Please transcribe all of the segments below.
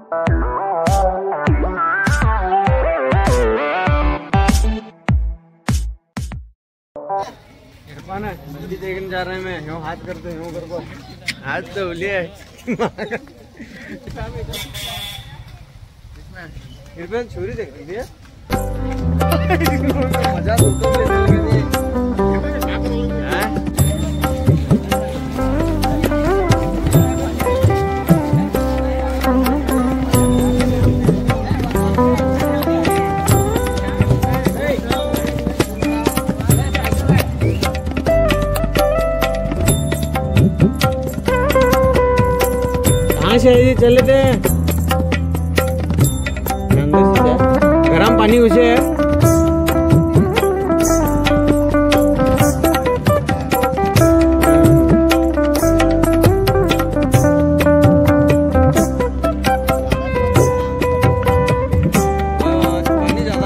नदी देखने जा रहे हैं। मैं यूँ हाथ करते यूँ कर को हाथ तो बोलिए कृपया छुरी देख लीजिए मजा तो चले थे गरम पानी उसे है पानी ज्यादा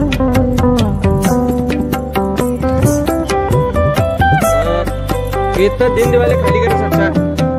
ये तो दिन वाले खाली कर सकता है।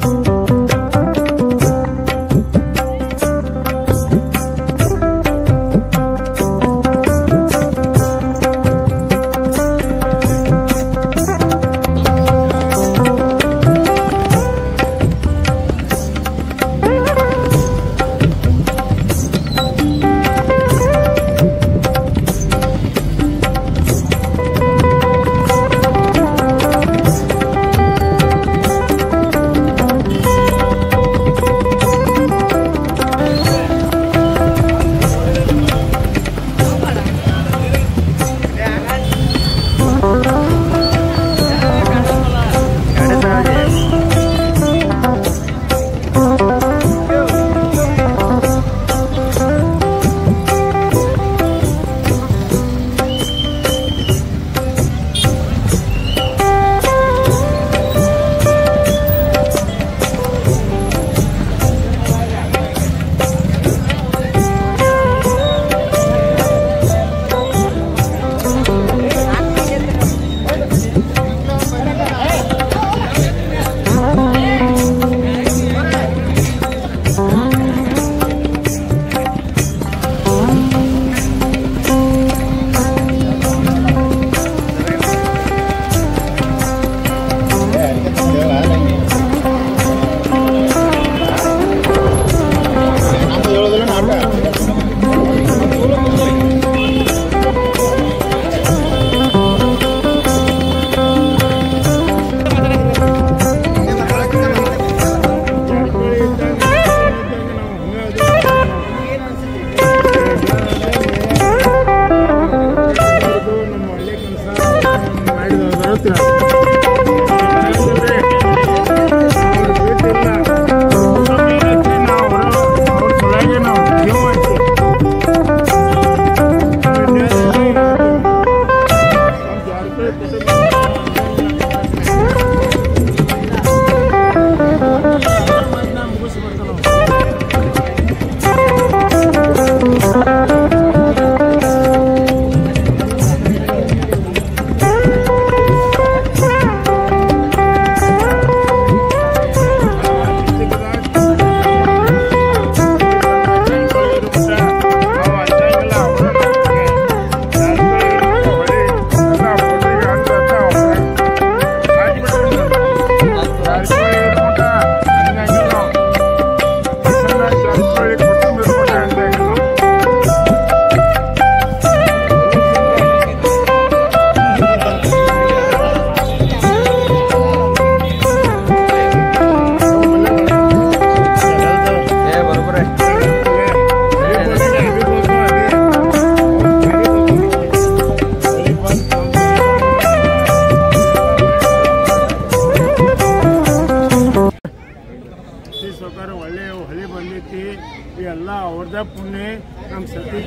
ಪುಣ್ಯ ನಮ್ಮ ಸತೀಶ್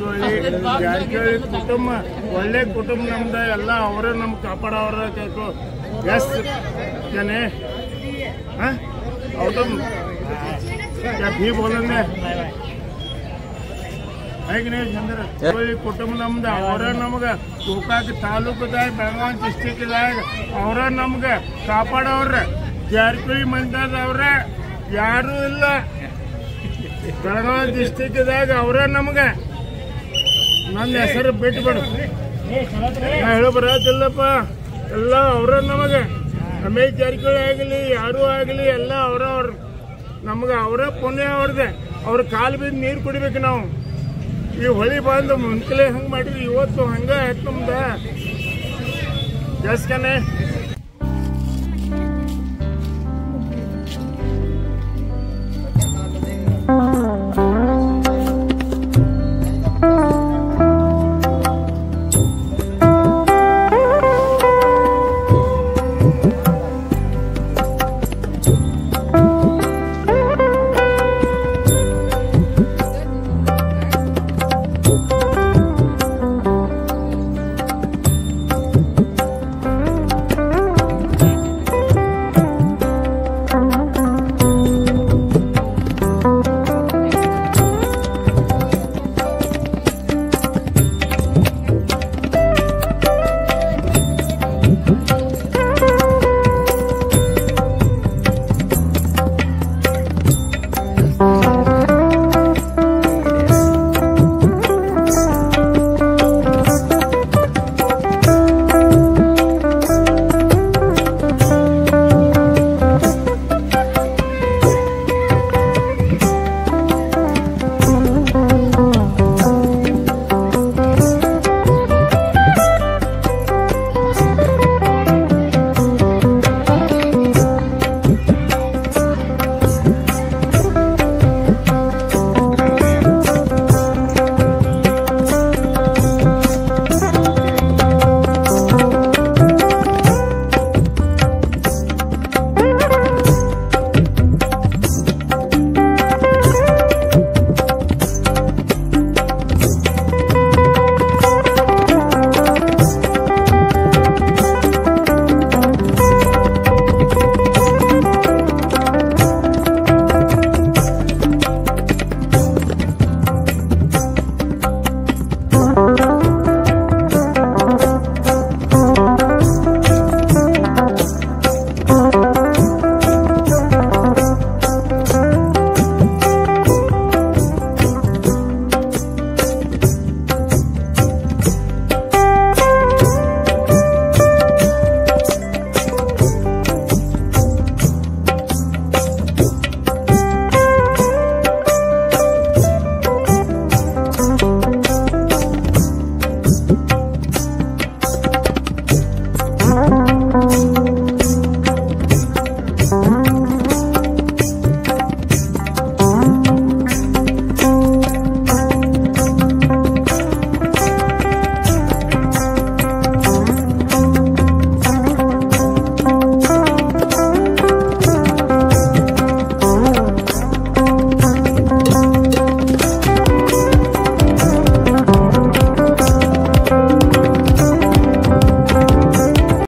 ಜಾರಕಿಹೊಳಿ ಕುಟುಂಬ ಒಳ್ಳೆ ಕುಟುಂಬ ನಮ್ದು ಎಲ್ಲ ಅವರೇ ನಮ್ಗೆ ಕಾಪಾಡೋರ ಎಸ್ जने आउटम क्या भी बोलेंगे है कि नहीं चंद्र कोई कुटुंब नम्द और नಮಗೆ ಗೋಕಾಕ್ ತಾಲೂಕದಾಗ ಬೆಳಗಾವಿ ಡಿಸ್ಟ್ರಿಕ್ಟ್ದಾಗ ಅವರ ನಮಗೆ ಕಾಪಾಡೋರ ಜಾರಕಿಹೊಳಿ ಮಂದಿದವ್ರ ಯಾರು ಇಲ್ಲ ಬೆಳಗಾವಿ ಡಿಸ್ಟಿಕ್ದಾಗ ಅವರ ನಮ್ಗೆ ನನ್ನ ಹೆಸರು ಬಿಟ್ಬಿಡು ಹೇಳೋ ಬರೋದಿಲ್ಲಪ್ಪ ಎಲ್ಲ ಅವರ ನಮಗೆ ರಮೇಶ್ ಜಾರಕಿಹೊಳಿ ಆಗಲಿ ಯಾರೂ ಆಗಲಿ ಎಲ್ಲ ಅವ್ರವ್ರು ನಮ್ಗೆ ಅವರ ಪುಣ್ಯ ಅವ್ರದ್ದೆ ಅವ್ರ ಕಾಲು ಬಿದ್ದು ನೀರು ಕುಡಿಬೇಕು ನಾವು ಈ ಹೊಳಿ ಬಂದು ಮುಂಕಲೆ ಹಂಗೆ ಮಾಡಿರಿ ಇವತ್ತು ಹಂಗೆ ಆಯ್ತು ನಮ್ದು ಜಾಸ್ಕನೆ